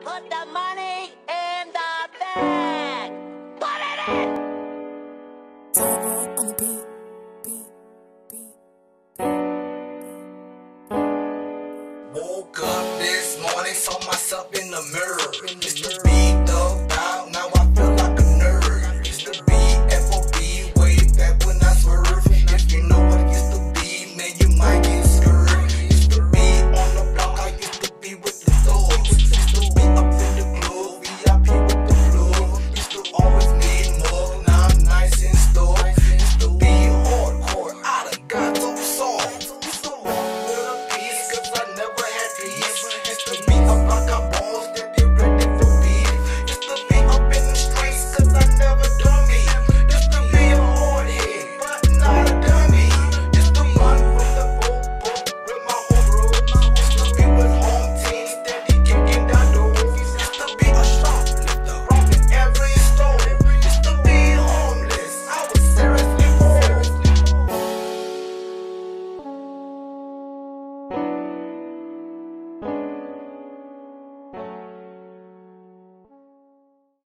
Put the money in the bag. Put it in. On the beat. Woke up this morning, saw myself in the mirror.